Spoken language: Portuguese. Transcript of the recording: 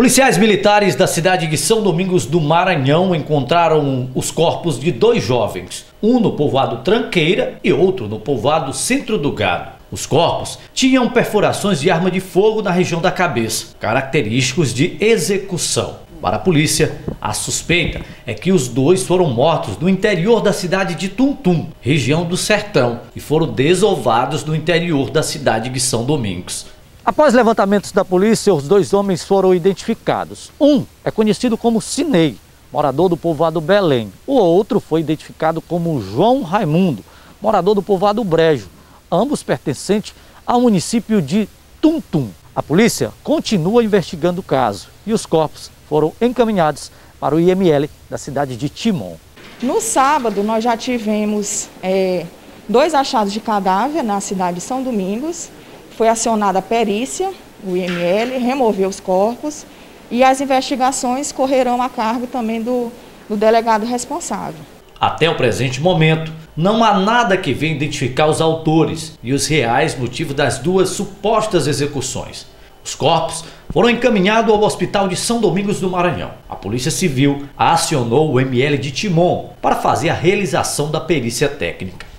Policiais militares da cidade de São Domingos do Maranhão encontraram os corpos de 2 jovens, um no povoado Tranqueira e outro no povoado Centro do Gado. Os corpos tinham perfurações de arma de fogo na região da cabeça, característicos de execução. Para a polícia, a suspeita é que os 2 foram mortos no interior da cidade de Tuntum, região do Sertão, e foram desovados no interior da cidade de São Domingos. Após levantamentos da polícia, os 2 homens foram identificados. Um é conhecido como Cinei, morador do povoado Belém. O outro foi identificado como João Raimundo, morador do povoado Brejo, ambos pertencentes ao município de Tuntum. A polícia continua investigando o caso e os corpos foram encaminhados para o IML da cidade de Timon. No sábado, nós já tivemos 2 achados de cadáver na cidade de São Domingos. Foi acionada a perícia, o IML, removeu os corpos e as investigações correrão a cargo também do delegado responsável. Até o presente momento, não há nada que venha identificar os autores e os reais motivos das 2 supostas execuções. Os corpos foram encaminhados ao Hospital de São Domingos do Maranhão. A Polícia Civil acionou o IML de Timon para fazer a realização da perícia técnica.